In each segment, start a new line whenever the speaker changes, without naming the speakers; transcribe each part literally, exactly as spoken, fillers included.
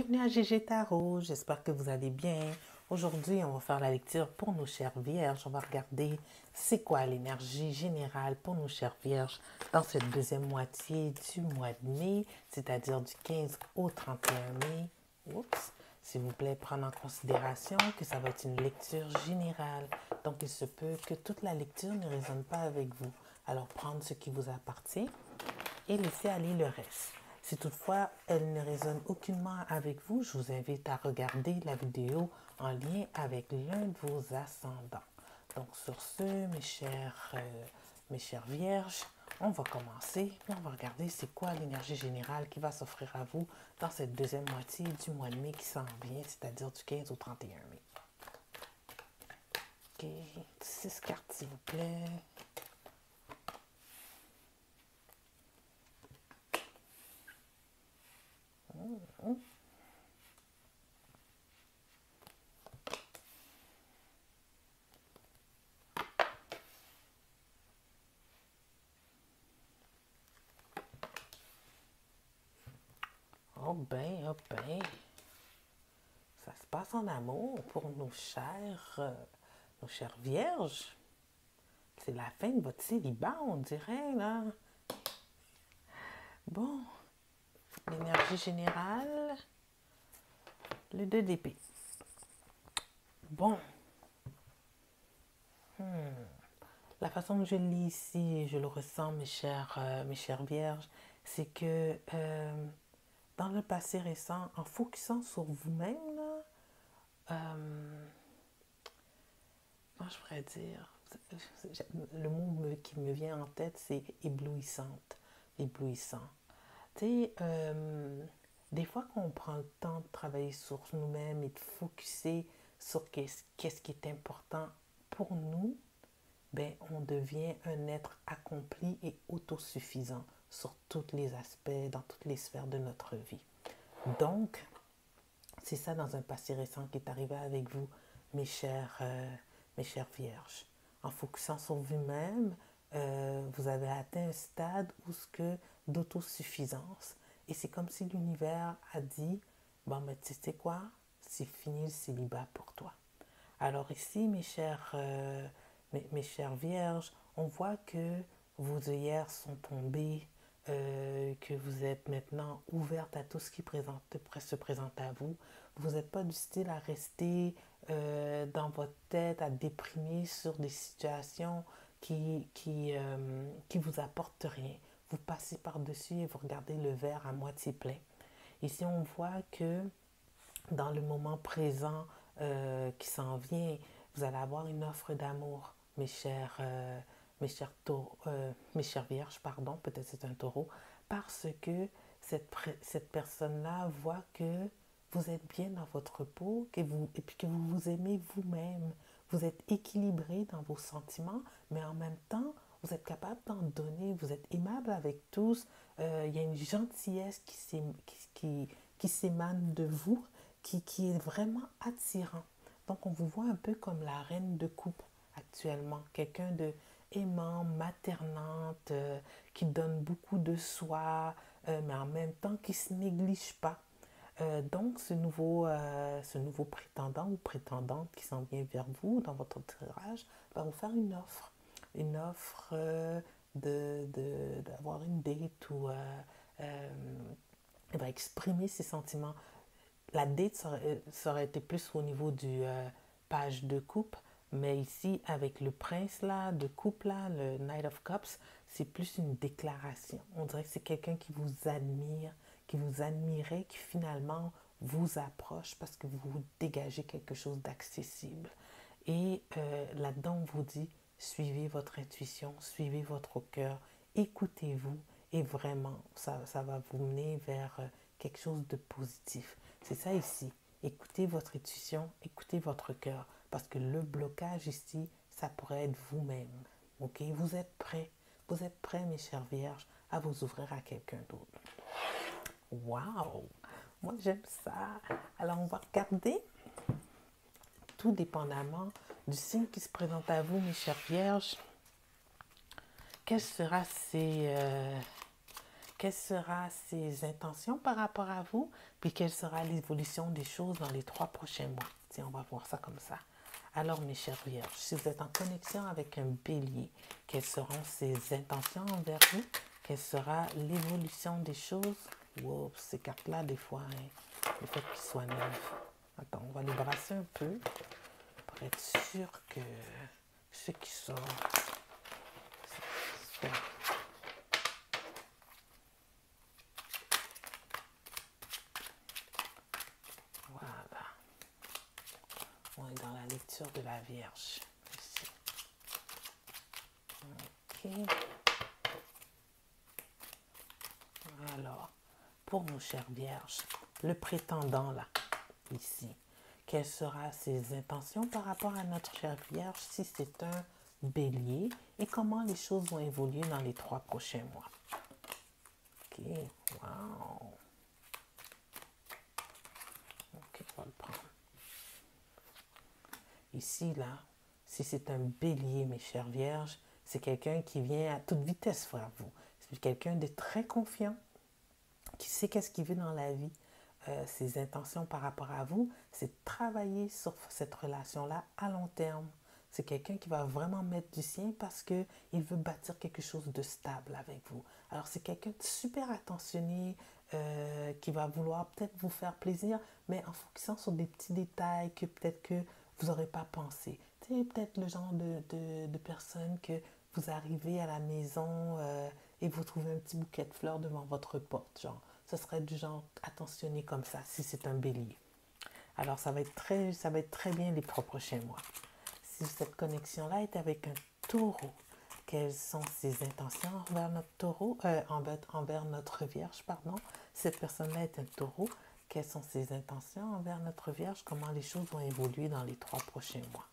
Bienvenue à G G Tarot, j'espère que vous allez bien. Aujourd'hui, on va faire la lecture pour nos chères vierges. On va regarder c'est quoi l'énergie générale pour nos chères vierges dans cette deuxième moitié du mois de mai, c'est-à-dire du quinze au trente et un mai. Oups. S'il vous plaît, prendre en considération que ça va être une lecture générale. Donc, il se peut que toute la lecture ne résonne pas avec vous. Alors, prendre ce qui vous appartient et laisser aller le reste. Si toutefois elle ne résonne aucunement avec vous, je vous invite à regarder la vidéo en lien avec l'un de vos ascendants. Donc sur ce, mes chers, euh, mes chères vierges, on va commencer et on va regarder c'est quoi l'énergie générale qui va s'offrir à vous dans cette deuxième moitié du mois de mai qui s'en vient, c'est-à-dire du quinze au trente et un mai. Ok, six cartes s'il vous plaît. Mmh. Oh ben, oh ben, ça se passe en amour pour nos chères, euh, nos chères vierges. C'est la fin de votre célibat, on dirait, là. Bon, l'énergie générale, le deux d'épée. Bon, hmm. La façon que je le lis ici, je le ressens, mes chères, euh, mes chères vierges, c'est que euh, dans le passé récent, en focusant sur vous-même, là, euh, comment je pourrais dire, le mot qui me vient en tête, c'est éblouissante, éblouissant. Tu sais, euh, des fois qu'on prend le temps de travailler sur nous-mêmes et de focuser sur qu'est-ce, qu'est-ce qui est important pour nous, ben, on devient un être accompli et autosuffisant sur tous les aspects, dans toutes les sphères de notre vie. Donc, c'est ça dans un passé récent qui est arrivé avec vous, mes chères, euh, mes chères vierges. En focusant sur vous-même, euh, vous avez atteint un stade où ce que d'autosuffisance. Et c'est comme si l'univers a dit, bon, mais tu sais quoi, c'est fini le célibat pour toi. Alors ici, mes chères, euh, mes, mes chères vierges, on voit que vos œillères sont tombées, euh, que vous êtes maintenant ouverte à tout ce qui présente, se présente à vous. Vous n'êtes pas du style à rester euh, dans votre tête, à déprimer sur des situations qui, qui, euh, qui vous apportent rien. Vous passez par-dessus et vous regardez le verre à moitié plein. Ici, on voit que dans le moment présent euh, qui s'en vient, vous allez avoir une offre d'amour, mes chers, euh, mes chers taureaux, euh, mes chères vierges, pardon, peut-être c'est un taureau, parce que cette, cette personne-là voit que vous êtes bien dans votre peau que vous, et puis que vous vous aimez vous-même. Vous êtes équilibré dans vos sentiments, mais en même temps, vous êtes capable d'en donner, vous êtes aimable avec tous. Euh, il y a une gentillesse qui, qui, qui, qui s'émane de vous, qui, qui est vraiment attirant. Donc, on vous voit un peu comme la reine de coupe actuellement. Quelqu'un de aimant, maternante, euh, qui donne beaucoup de soi, euh, mais en même temps qui ne se néglige pas. Euh, donc, ce nouveau, euh, ce nouveau prétendant ou prétendante qui s'en vient vers vous dans votre tirage va vous faire une offre. Une offre euh, de, de, d'avoir une date ou euh, euh, elle va exprimer ses sentiments. La date, ça aurait, ça aurait été plus au niveau du euh, page de coupe, mais ici, avec le prince là, de coupe, là, le Knight of Cups, c'est plus une déclaration. On dirait que c'est quelqu'un qui vous admire, qui vous admirait, qui finalement vous approche parce que vous dégagez quelque chose d'accessible. Et euh, là-dedans, on vous dit, suivez votre intuition, suivez votre cœur, écoutez-vous et vraiment, ça, ça va vous mener vers euh, quelque chose de positif. C'est ça ici. Écoutez votre intuition, écoutez votre cœur, parce que le blocage ici, ça pourrait être vous-même. Ok? Vous êtes prêts. Vous êtes prêts, mes chères vierges, à vous ouvrir à quelqu'un d'autre. Wow! Moi, j'aime ça. Alors, on va regarder, tout dépendamment du signe qui se présente à vous, mes chères vierges. Quelles, sera ces, euh, quelles seront ses intentions par rapport à vous, puis quelle sera l'évolution des choses dans les trois prochains mois. Tiens, on va voir ça comme ça. Alors, mes chers vierges, si vous êtes en connexion avec un bélier, quelles seront ses intentions envers vous? Quelle sera l'évolution des choses? Wow, ces cartes-là, des fois, hein, le fait qu'ils soient neufs. Attends, on va les brasser un peu pour être sûr que ce qui sort, soit voilà. On est dans la lecture de la Vierge. Ici. Ok. Alors, pour nos chères Vierges, le prétendant là, ici, quelles seront ses intentions par rapport à notre chère Vierge si c'est un bélier et comment les choses vont évoluer dans les trois prochains mois. Ok, wow. Ok, on va le prendre. Ici, là, si c'est un bélier, mes chères Vierges, c'est quelqu'un qui vient à toute vitesse vers vous. C'est quelqu'un de très confiant, qui sait qu'est-ce qu'il veut dans la vie. Euh, ses intentions par rapport à vous, c'est de travailler sur cette relation-là à long terme. C'est quelqu'un qui va vraiment mettre du sien parce qu'il veut bâtir quelque chose de stable avec vous. Alors, c'est quelqu'un de super attentionné euh, qui va vouloir peut-être vous faire plaisir, mais en focusant sur des petits détails que peut-être que vous n'aurez pas pensé. Tu sais, peut-être le genre de, de, de personne que vous arrivez à la maison euh, et vous trouvez un petit bouquet de fleurs devant votre porte, genre. Ce serait du genre attentionné comme ça, si c'est un bélier. Alors, ça va être très, ça va être très bien les trois prochains mois. Si cette connexion-là est avec un taureau, quelles sont ses intentions envers notre taureau, euh, envers, envers notre vierge, pardon. Cette personne-là est un taureau. Quelles sont ses intentions envers notre vierge? Comment les choses vont évoluer dans les trois prochains mois?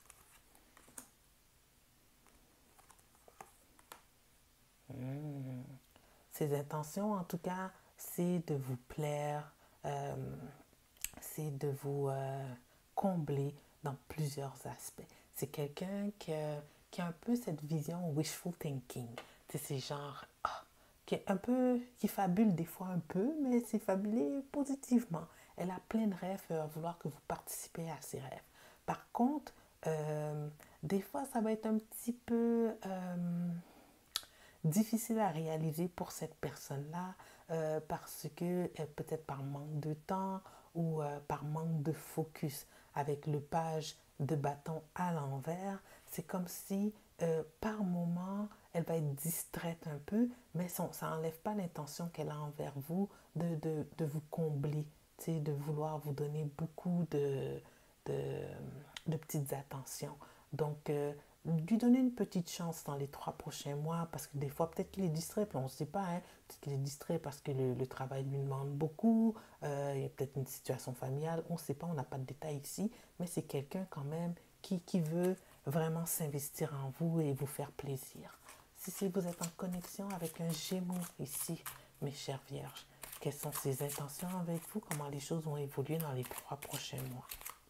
Mmh. Ses intentions, en tout cas, c'est de vous plaire, euh, c'est de vous euh, combler dans plusieurs aspects. C'est quelqu'un qui, qui a un peu cette vision wishful thinking. C'est genre, ah, qui est un peu, qui fabule des fois un peu, mais c'est fabulé positivement. Elle a plein de rêves, elle va vouloir que vous participez à ses rêves. Par contre, euh, des fois, ça va être un petit peu euh, difficile à réaliser pour cette personne-là euh, parce que euh, peut-être par manque de temps ou euh, par manque de focus. Avec le page de bâton à l'envers, c'est comme si euh, par moment, elle va être distraite un peu, mais son, ça n'enlève pas l'intention qu'elle a envers vous de, de, de vous combler, de vouloir vous donner beaucoup de, de, de petites attentions. Donc, euh, lui donner une petite chance dans les trois prochains mois, parce que des fois, peut-être qu'il est distrait, puis on ne sait pas, hein, peut-être qu'il est distrait parce que le, le travail lui demande beaucoup, euh, il y a peut-être une situation familiale, on ne sait pas, on n'a pas de détails ici, mais c'est quelqu'un quand même qui, qui veut vraiment s'investir en vous et vous faire plaisir. Si, si vous êtes en connexion avec un Gémeaux ici, mes chères Vierges, quelles sont ses intentions avec vous, comment les choses vont évoluer dans les trois prochains mois.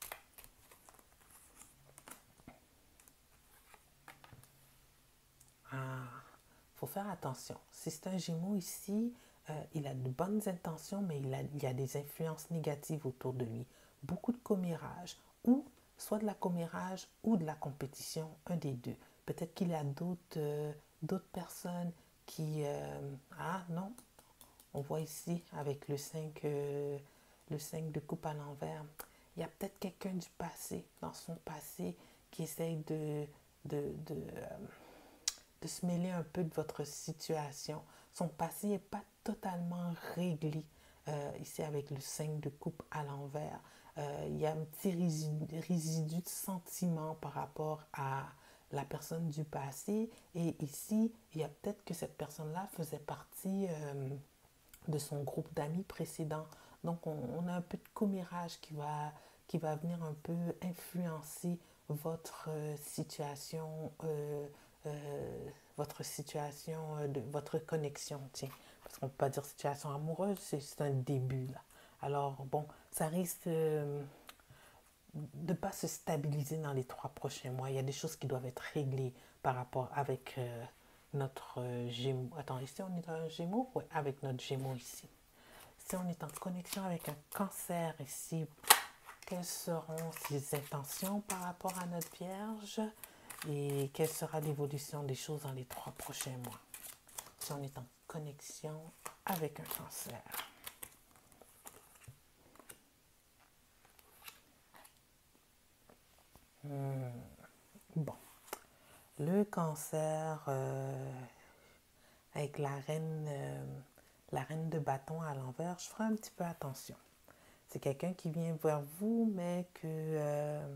Ah, faut faire attention. Si c'est un Gémeaux ici, euh, il a de bonnes intentions, mais il, a, il y a des influences négatives autour de lui. Beaucoup de commérage, ou soit de la commérage ou de la compétition, un des deux. Peut-être qu'il y a d'autres euh, d'autres personnes qui... Euh, ah non, on voit ici avec le cinq, euh, le cinq de coupe à l'envers. Il y a peut-être quelqu'un du passé, dans son passé, qui essaye de... de, de euh, de se mêler un peu de votre situation. Son passé n'est pas totalement réglé. Euh, ici, avec le cinq de coupe à l'envers, euh, il y a un petit résidu, résidu de sentiment par rapport à la personne du passé. Et ici, il y a peut-être que cette personne-là faisait partie euh, de son groupe d'amis précédent. Donc, on, on a un peu de commérage qui va, qui va venir un peu influencer votre euh, situation euh, euh, votre situation, euh, de, votre connexion, tiens. Parce qu'on ne peut pas dire situation amoureuse, c'est un début, là. Alors, bon, ça risque euh, de ne pas se stabiliser dans les trois prochains mois. Il y a des choses qui doivent être réglées par rapport avec, euh, notre euh, Gémeaux. Attends, ici on est dans un Gémeaux? Oui, avec notre Gémeaux ici. Si on est en connexion avec un Cancer ici, quelles seront ses intentions par rapport à notre Vierge et quelle sera l'évolution des choses dans les trois prochains mois? Si on est en connexion avec un Cancer. Hmm. Bon, le Cancer euh, avec la reine, euh, la reine de bâton à l'envers, je ferai un petit peu attention. C'est quelqu'un qui vient vers vous, mais que euh,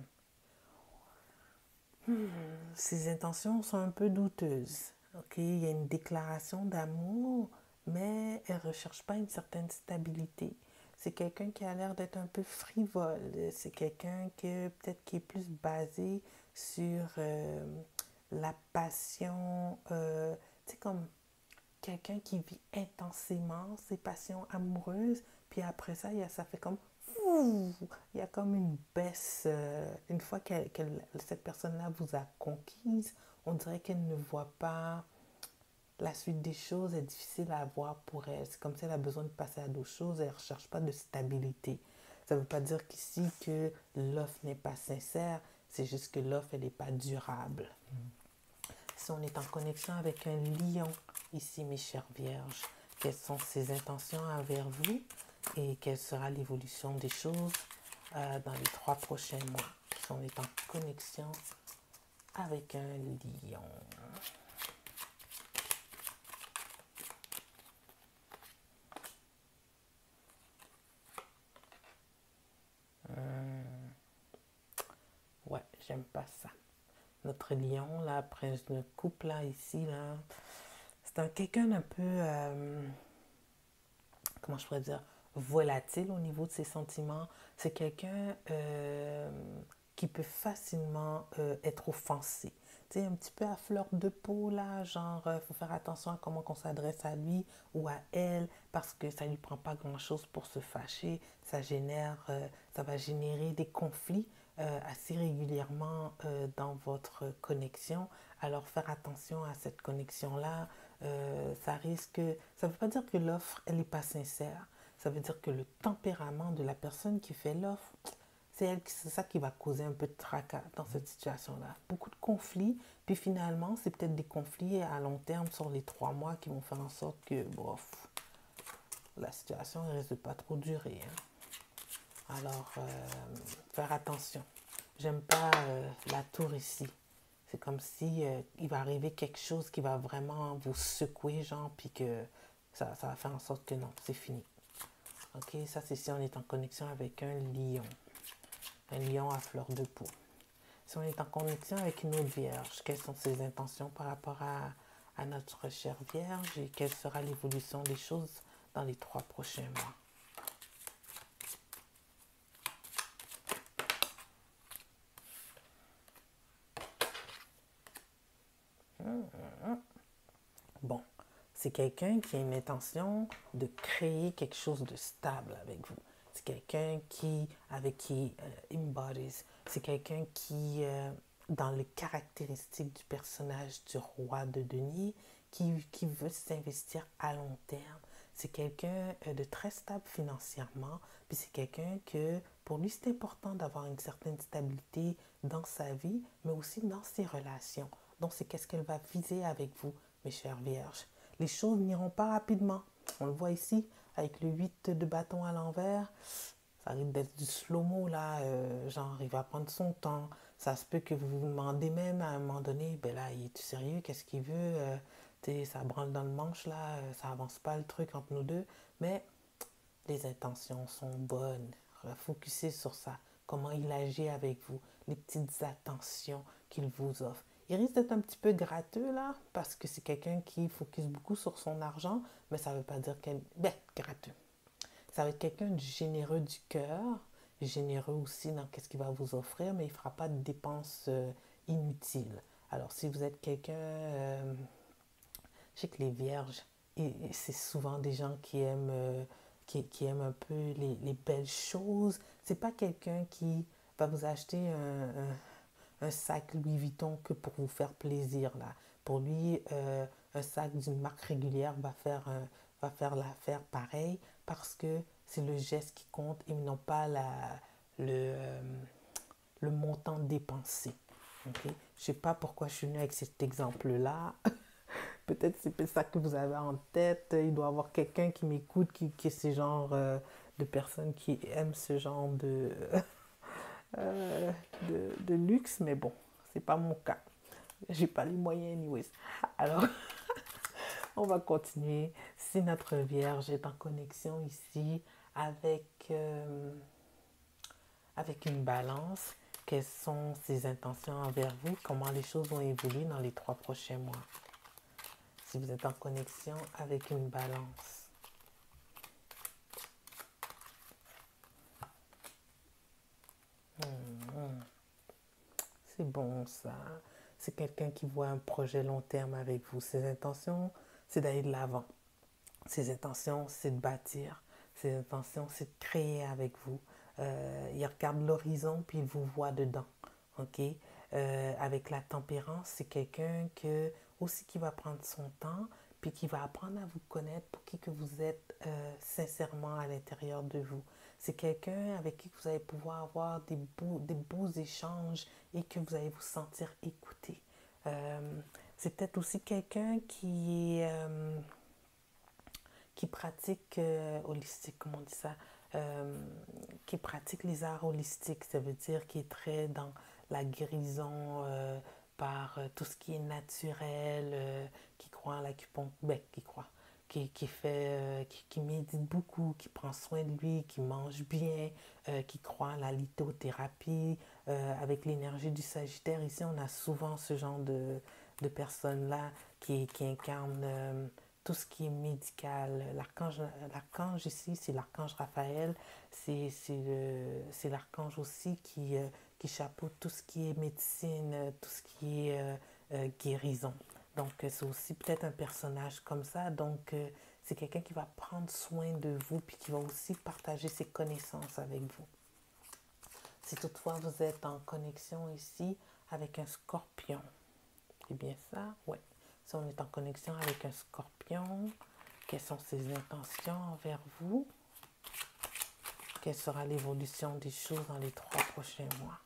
hmm, ses intentions sont un peu douteuses. Ok, il y a une déclaration d'amour, mais elle ne recherche pas une certaine stabilité. C'est quelqu'un qui a l'air d'être un peu frivole. C'est quelqu'un que peut-être qui est plus basé sur euh, la passion. Euh, tu sais, comme quelqu'un qui vit intensément ses passions amoureuses, puis après ça, il y a, ça fait comme il y a comme une baisse. Euh, une fois que cette personne-là vous a conquise, on dirait qu'elle ne voit pas la suite des choses, est difficile à voir pour elle. C'est comme si elle a besoin de passer à d'autres choses, elle ne recherche pas de stabilité. Ça ne veut pas dire qu'ici que l'offre n'est pas sincère, c'est juste que l'offre, elle n'est pas durable. Si on est en connexion avec un lion, ici mes chères vierges, quelles sont ses intentions envers vous et quelle sera l'évolution des choses euh, dans les trois prochains mois. Si on est en connexion avec un lion. Hum, ouais, j'aime pas ça. Notre lion, là, prince de coupe, là, ici, là, c'est un quelqu'un d'un peu... Euh, comment je pourrais dire, volatile au niveau de ses sentiments. C'est quelqu'un euh, qui peut facilement euh, être offensé. Tu sais, un petit peu à fleur de peau, là, genre, il euh, faut faire attention à comment on s'adresse à lui ou à elle, parce que ça ne lui prend pas grand-chose pour se fâcher. Ça génère, euh, ça va générer des conflits euh, assez régulièrement euh, dans votre connexion. Alors, faire attention à cette connexion-là, euh, ça risque, ça ne veut pas dire que l'offre, elle n'est pas sincère. Ça veut dire que le tempérament de la personne qui fait l'offre, c'est elle, c'est ça qui va causer un peu de tracas dans cette situation-là. Beaucoup de conflits, puis finalement, c'est peut-être des conflits à long terme sur les trois mois qui vont faire en sorte que, bof, la situation ne risque de pas trop durer. Hein. Alors, euh, faire attention. J'aime pas euh, la tour ici. C'est comme si euh, il va arriver quelque chose qui va vraiment vous secouer, genre, puis que ça, ça va faire en sorte que non, c'est fini. Ok, ça c'est si on est en connexion avec un lion. Un lion à fleur de peau. Si on est en connexion avec une autre vierge, quelles sont ses intentions par rapport à, à notre chère vierge et quelle sera l'évolution des choses dans les trois prochains mois? Bon, c'est quelqu'un qui a une intention de créer quelque chose de stable avec vous. C'est quelqu'un qui, avec qui euh, embodies. C'est quelqu'un qui, euh, dans les caractéristiques du personnage du roi de denier, qui, qui veut s'investir à long terme. C'est quelqu'un euh, de très stable financièrement, puis c'est quelqu'un que, pour lui, c'est important d'avoir une certaine stabilité dans sa vie, mais aussi dans ses relations. Donc, c'est qu'est-ce qu'elle va viser avec vous, mes chères vierges. Les choses n'iront pas rapidement. On le voit ici, avec le huit de bâton à l'envers. Ça risque d'être du slow-mo, là. Euh, genre, il va prendre son temps. Ça se peut que vous vous demandez même à un moment donné, ben là, il est sérieux, qu'est-ce qu'il veut? Euh, ça branle dans le manche, là. Euh, ça avance pas le truc entre nous deux. Mais les intentions sont bonnes. Focussez sur ça. Comment il agit avec vous. Les petites attentions qu'il vous offre. Il risque d'être un petit peu gratteux là, parce que c'est quelqu'un qui focus beaucoup sur son argent, mais ça ne veut pas dire qu'elle... Ben, gratteux. Ça va être quelqu'un de généreux du cœur, généreux aussi dans qu'est-ce qu'il va vous offrir, mais il ne fera pas de dépenses euh, inutiles. Alors, si vous êtes quelqu'un... Euh, je sais que les vierges, c'est souvent des gens qui aiment, euh, qui, qui aiment un peu les, les belles choses. C'est pas quelqu'un qui va vous acheter un, un, un sac Louis Vuitton que pour vous faire plaisir, là. Pour lui, euh, un sac d'une marque régulière va faire, un, va faire l'affaire pareil parce que c'est le geste qui compte et non pas la, le, euh, le montant dépensé. Okay? Je ne sais pas pourquoi je suis venue avec cet exemple-là. Peut-être c'est ça que vous avez en tête. Il doit y avoir quelqu'un qui m'écoute, qui, qui est ce genre euh, de personnes qui aiment ce genre de, euh, de, de luxe. Mais bon, c'est pas mon cas. J'ai pas les moyens, anyways. Alors, on va continuer. Si notre Vierge est en connexion ici avec, euh, avec une balance, quelles sont ses intentions envers vous? Comment les choses vont évoluer dans les trois prochains mois? Si vous êtes en connexion avec une balance. Mmh. C'est bon ça. C'est quelqu'un qui voit un projet long terme avec vous. Ses intentions, c'est d'aller de l'avant. Ses intentions, c'est de bâtir. Ses intentions, c'est de créer avec vous. Euh, il regarde l'horizon puis il vous voit dedans. Ok. Euh, avec la tempérance, c'est quelqu'un que aussi qui va prendre son temps puis qui va apprendre à vous connaître pour qui que vous êtes euh, sincèrement à l'intérieur de vous. C'est quelqu'un avec qui vous allez pouvoir avoir des beaux, des beaux échanges et que vous allez vous sentir écouté. Euh, c'est peut-être aussi quelqu'un qui est euh, qui pratique euh, holistique, comment on dit ça, euh, qui pratique les arts holistiques, ça veut dire qui est très dans la guérison euh, par euh, tout ce qui est naturel, euh, qui croit en l'acupuncture, ben, qui croit, qui, qui fait, euh, qui, qui médite beaucoup, qui prend soin de lui, qui mange bien, euh, qui croit en la lithothérapie, euh, avec l'énergie du Sagittaire. Ici, on a souvent ce genre de, de personnes-là qui, qui incarnent euh, tout ce qui est médical. L'archange, l'archange ici, c'est l'archange Raphaël. C'est, c'est, le, c'est l'archange aussi qui, euh, qui chapeaute tout ce qui est médecine, tout ce qui est euh, euh, guérison. Donc, c'est aussi peut-être un personnage comme ça. Donc, euh, c'est quelqu'un qui va prendre soin de vous puis qui va aussi partager ses connaissances avec vous. Si toutefois vous êtes en connexion ici avec un scorpion, c'est bien ça? Oui. Si on est en connexion avec un scorpion, quelles sont ses intentions envers vous? Quelle sera l'évolution des choses dans les trois prochains mois?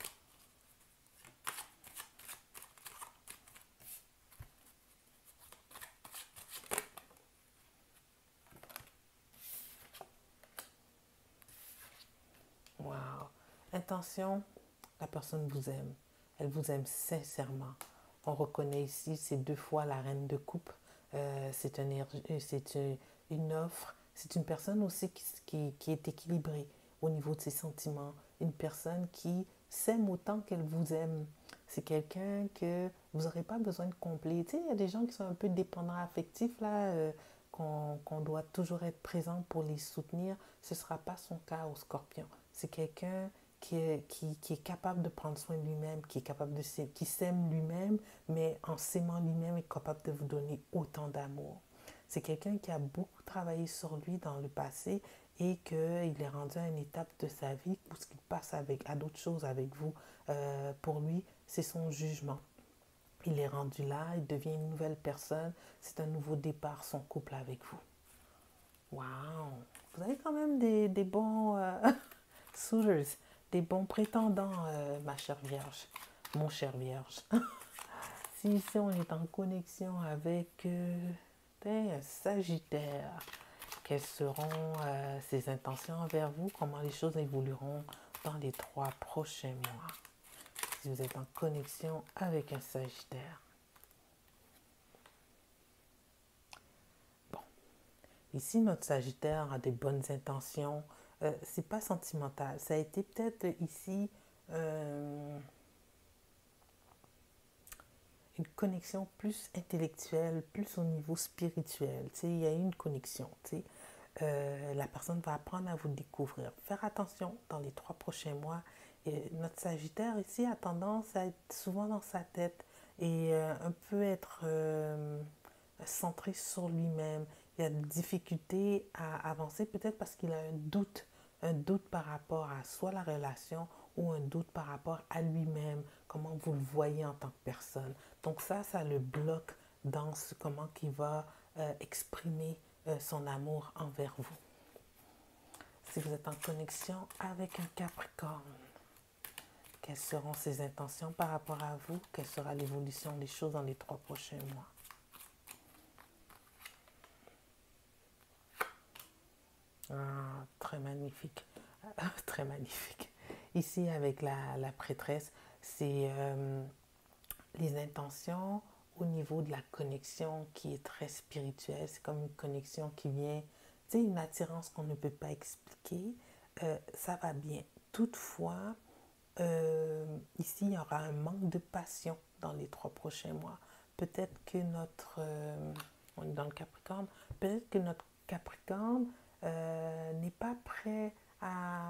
Wow. Intention, la personne vous aime. Elle vous aime sincèrement. On reconnaît ici, c'est deux fois la reine de coupe. Euh, c'est un, c'est une, une offre. C'est une personne aussi qui, qui, qui est équilibrée au niveau de ses sentiments. Une personne qui s'aime autant qu'elle vous aime. C'est quelqu'un que vous n'aurez pas besoin de combler. Tu sais, il y a des gens qui sont un peu dépendants affectifs, là, euh, qu'on qu'on doit toujours être présent pour les soutenir. Ce ne sera pas son cas au scorpion. C'est quelqu'un qui est, qui, qui est capable de prendre soin de lui-même, qui est capable de qui s'aime lui-même, mais en s'aimant lui-même est capable de vous donner autant d'amour. C'est quelqu'un qui a beaucoup travaillé sur lui dans le passé et qu'il est rendu à une étape de sa vie où ce qu'il passe avec, à d'autres choses avec vous. Euh, pour lui, c'est son jugement. Il est rendu là, il devient une nouvelle personne. C'est un nouveau départ, son couple avec vous. Waouh! Vous avez quand même des, des bons euh, suitors, des bons prétendants, euh, ma chère Vierge, mon cher Vierge. Si ici on est en connexion avec euh, un Sagittaire, quelles seront euh, ses intentions envers vous? Comment les choses évolueront dans les trois prochains mois? Si vous êtes en connexion avec un Sagittaire. Bon, ici notre Sagittaire a des bonnes intentions. Euh, c'est pas sentimental. Ça a été peut-être ici euh, une connexion plus intellectuelle, plus au niveau spirituel. Tu sais, il y a eu une connexion. Tu sais. Euh, la personne va apprendre à vous découvrir. Faire attention dans les trois prochains mois. Et notre Sagittaire ici a tendance à être souvent dans sa tête et euh, un peu être euh, centré sur lui-même. Il y a des difficultés à avancer peut-être parce qu'il a un doute, un doute par rapport à soit la relation ou un doute par rapport à lui-même, comment vous le voyez en tant que personne. Donc ça, ça le bloque dans ce, comment il va euh, exprimer euh, son amour envers vous. Si vous êtes en connexion avec un Capricorne, quelles seront ses intentions par rapport à vous? Quelle sera l'évolution des choses dans les trois prochains mois? Ah, très magnifique. Très magnifique. Ici, avec la, la prêtresse, c'est euh, les intentions au niveau de la connexion qui est très spirituelle. C'est comme une connexion qui vient, tu sais, une attirance qu'on ne peut pas expliquer. Euh, ça va bien. Toutefois, euh, ici, il y aura un manque de passion dans les trois prochains mois. Peut-être que notre... euh, on est dans le Capricorne. Peut-être que notre Capricorne euh, n'est pas prêt à,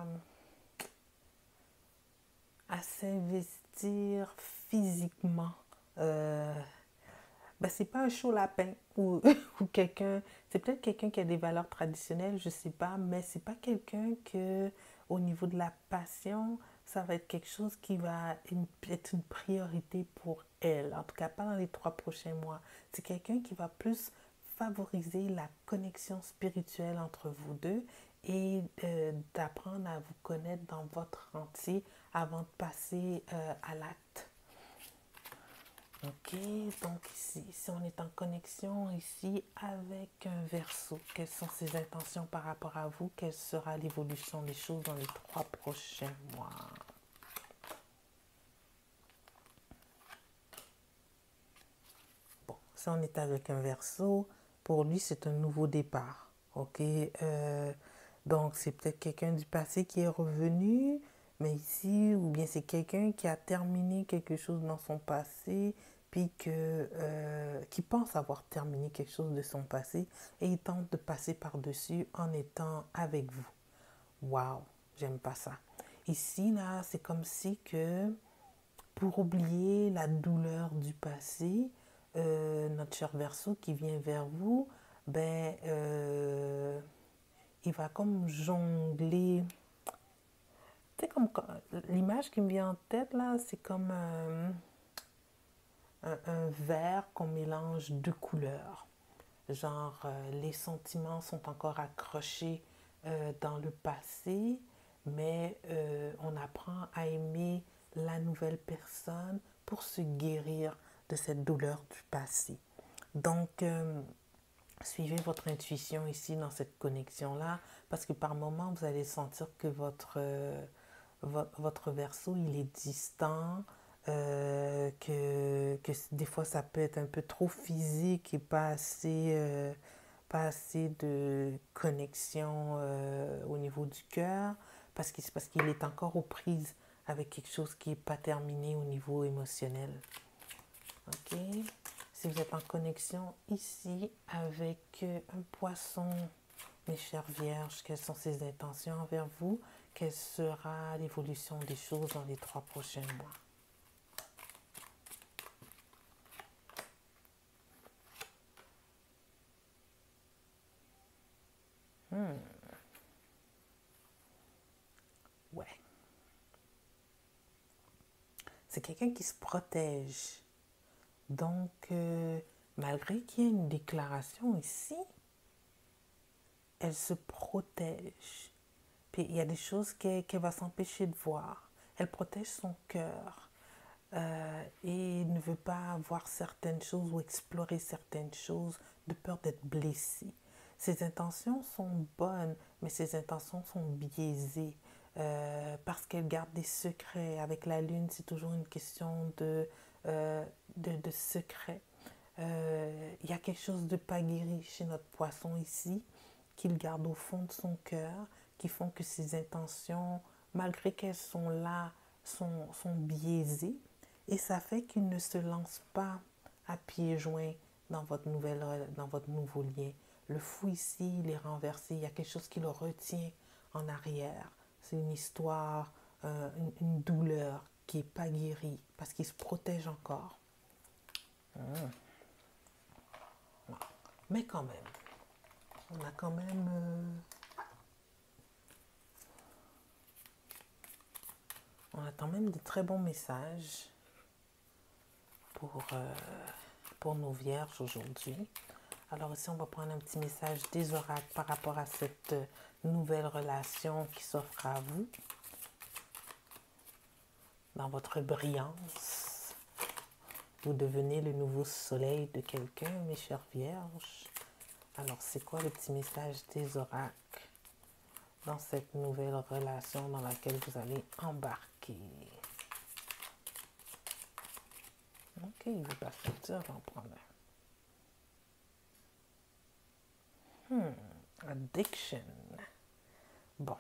à s'investir physiquement. Euh, ben, c'est pas un chaud lapin ou, ou quelqu'un, c'est peut-être quelqu'un qui a des valeurs traditionnelles, je sais pas, mais c'est pas quelqu'un que, au niveau de la passion, ça va être quelque chose qui va une- être une priorité pour elle. En tout cas, pas dans les trois prochains mois. C'est quelqu'un qui va plus favoriser la connexion spirituelle entre vous deux et euh, d'apprendre à vous connaître dans votre entier avant de passer euh, à l'acte. Ok, donc ici, si on est en connexion ici avec un Verseau, quelles sont ses intentions par rapport à vous? Quelle sera l'évolution des choses dans les trois prochains mois? Bon, si on est avec un Verseau, pour lui, c'est un nouveau départ. Ok, euh, donc c'est peut-être quelqu'un du passé qui est revenu, mais ici, ou bien c'est quelqu'un qui a terminé quelque chose dans son passé, puis que, euh, qui pense avoir terminé quelque chose de son passé, et il tente de passer par-dessus en étant avec vous. Waouh, j'aime pas ça. Ici, là, c'est comme si que pour oublier la douleur du passé, euh, notre cher Verseau qui vient vers vous, ben, euh, il va comme jongler. Tu sais, comme l'image qui me vient en tête là, c'est comme un, un, un verre qu'on mélange deux couleurs. Genre, euh, les sentiments sont encore accrochés euh, dans le passé, mais euh, on apprend à aimer la nouvelle personne pour se guérir de cette douleur du passé. Donc, euh, suivez votre intuition ici dans cette connexion-là, parce que par moments, vous allez sentir que votre, euh, vo- votre verso, il est distant, euh, que, que des fois, ça peut être un peu trop physique et pas assez, euh, pas assez de connexion euh, au niveau du cœur, parce que c'est parce qu'il est encore aux prises avec quelque chose qui n'est pas terminé au niveau émotionnel. Ok. Si vous êtes en connexion ici avec un poisson, mes chères vierges, quelles sont ses intentions envers vous? Quelle sera l'évolution des choses dans les trois prochains mois? Hmm, ouais. C'est quelqu'un qui se protège. Donc, euh, malgré qu'il y ait une déclaration ici, elle se protège. Puis il y a des choses qu'elle qu'elle va s'empêcher de voir. Elle protège son cœur euh, et ne veut pas voir certaines choses ou explorer certaines choses de peur d'être blessée. Ses intentions sont bonnes, mais ses intentions sont biaisées euh, parce qu'elle garde des secrets. Avec la lune, c'est toujours une question de, euh, de, de secret. Euh, Il y a quelque chose de pas guéri chez notre poisson ici, qu'il garde au fond de son cœur, qui font que ses intentions, malgré qu'elles sont là, sont, sont biaisées. Et ça fait qu'il ne se lance pas à pieds joints dans votre, nouvelle, dans votre nouveau lien. Le fou ici, il est renversé. Il y a quelque chose qui le retient en arrière. C'est une histoire, euh, une, une douleur qui n'est pas guérie parce qu'il se protège encore. Mmh. Mais quand même, on a quand même, euh, on a quand même de très bons messages pour, euh, pour nos vierges aujourd'hui. Alors ici, on va prendre un petit message des oracles par rapport à cette nouvelle relation qui s'offre à vous. Dans votre brillance, vous devenez le nouveau soleil de quelqu'un, mes chères vierges. Alors, c'est quoi le petit message des oracles dans cette nouvelle relation dans laquelle vous allez embarquer? Ok, il va pas sortir, j'en prends un. Hmm, addiction. Bon.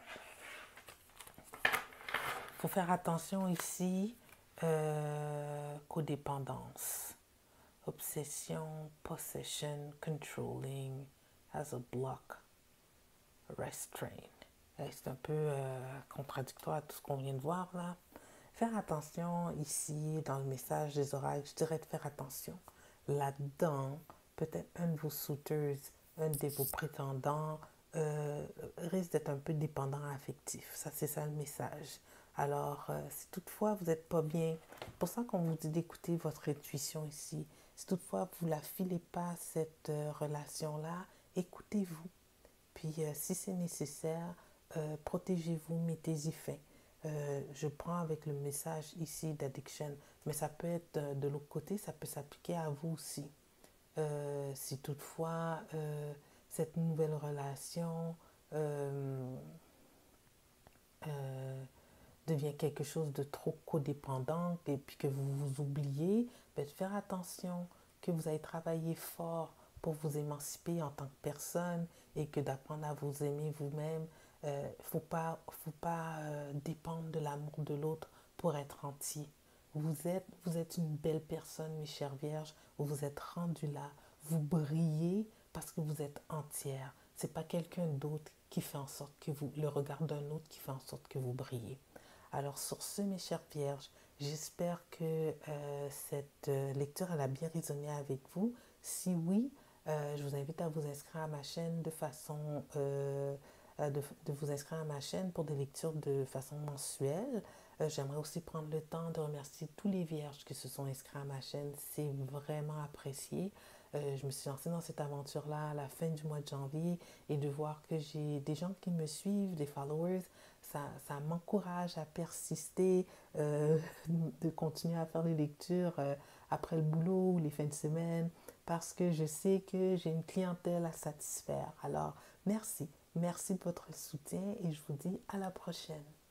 Il faut faire attention ici, euh, codépendance. Obsession, possession, controlling, as a block, restraint. C'est un peu euh, contradictoire à tout ce qu'on vient de voir là. Faire attention ici, dans le message des oracles, je dirais de faire attention. Là-dedans, peut-être un de vos suitors, un de vos prétendants euh, risque d'être un peu dépendant affectif. Ça, c'est ça le message. Alors, euh, si toutefois vous n'êtes pas bien, c'est pour ça qu'on vous dit d'écouter votre intuition ici. Si toutefois vous ne la filez pas, cette euh, relation-là, écoutez-vous. Puis, euh, si c'est nécessaire, euh, protégez-vous, mettez-y fin. Euh, je prends avec le message ici d'addiction, mais ça peut être euh, de l'autre côté, ça peut s'appliquer à vous aussi. Euh, si toutefois euh, cette nouvelle relation euh, euh, devient quelque chose de trop codépendant et puis que vous vous oubliez, ben, de faire attention, que vous avez travaillé fort pour vous émanciper en tant que personne et que d'apprendre à vous aimer vous-même. Il euh, ne faut pas, faut pas euh, dépendre de l'amour de l'autre pour être entier. Vous êtes, vous êtes une belle personne, mes chères vierges. Vous vous êtes rendu là. Vous brillez parce que vous êtes entière. Ce n'est pas quelqu'un d'autre qui fait en sorte que vous, le regard d'un autre qui fait en sorte que vous brillez. Alors sur ce, mes chères vierges, j'espère que euh, cette euh, lecture elle a bien résonné avec vous. Si oui, euh, je vous invite à vous inscrire à ma chaîne de façon euh, de, de vous inscrire à ma chaîne pour des lectures de façon mensuelle. Euh, j'aimerais aussi prendre le temps de remercier tous les vierges qui se sont inscrits à ma chaîne. C'est vraiment apprécié. Euh, je me suis lancée dans cette aventure-là à la fin du mois de janvier et de voir que j'ai des gens qui me suivent, des followers, ça, ça m'encourage à persister, euh, de continuer à faire les lectures euh, après le boulot ou les fins de semaine parce que je sais que j'ai une clientèle à satisfaire. Alors, merci. Merci de votre soutien et je vous dis à la prochaine.